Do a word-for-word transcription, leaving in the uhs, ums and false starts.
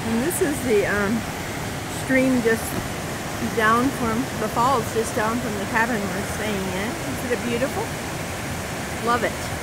And this is the um, stream just down from the falls, just down from the cabin we're staying in. Isn't it beautiful? Love it.